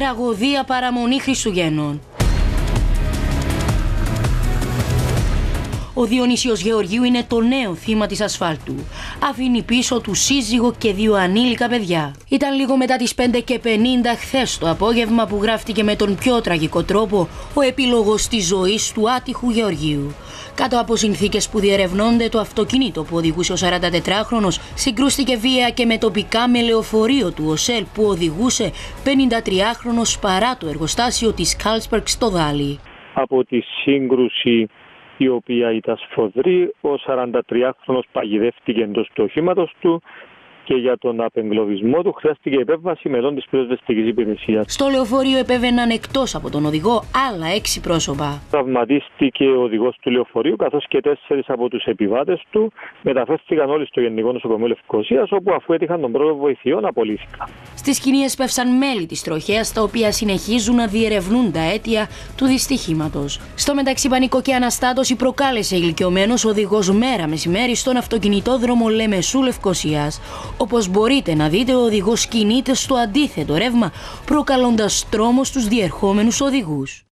Τραγωδία παραμονή Χριστουγέννων. Ο Διονύσιος Γεωργίου είναι το νέο θύμα της ασφάλτου. Αφήνει πίσω του σύζυγο και 2 ανήλικα παιδιά. Ήταν λίγο μετά τις 5:50 χθες το απόγευμα που γράφτηκε με τον πιο τραγικό τρόπο ο επίλογος της ζωής του άτυχου Γεωργίου. Κάτω από συνθήκες που διερευνώνται, το αυτοκίνητο που οδηγούσε ο 44χρονος συγκρούστηκε βία και με τοπικά με λεωφορείο του ΟΣΕΛ που οδηγούσε 53χρονος παρά το εργοστάσιο της Carlsberg στο Δάλι. Από τη σύγκρουση, η οποία ήταν σφοδρή, ο 43χρονος παγιδεύτηκε εντός του οχήματος του και για τον απεγκλωβισμό του χρειάστηκε επέμβαση μελών της πυροσβεστικής υπηρεσίας. Στο λεωφορείο επέβαιναν εκτός από τον οδηγό άλλα 6 πρόσωπα. Τραυματίστηκε ο οδηγός του λεωφορείου, καθώς και 4 από τους επιβάτες του μεταφέρθηκαν όλοι στο Γενικό Νοσοκομείο Λευκωσίας, όπου αφού έτυχαν τον πρώτο βοηθειών απολύθηκαν. Στις σκηνές πέφσαν μέλη της τροχέας, τα οποία συνεχίζουν να διερευνούν τα αίτια του δυστυχήματος. Στο μεταξύ, πανικό και αναστάτωση προκάλεσε ηλικιωμένος οδηγός μέρα μεσημέρι στον αυτοκινητόδρομο Λεμεσού Λευκωσίας. Όπως μπορείτε να δείτε, ο οδηγός κινείται στο αντίθετο ρεύμα, προκαλώντας τρόμο στους διερχόμενους οδηγούς.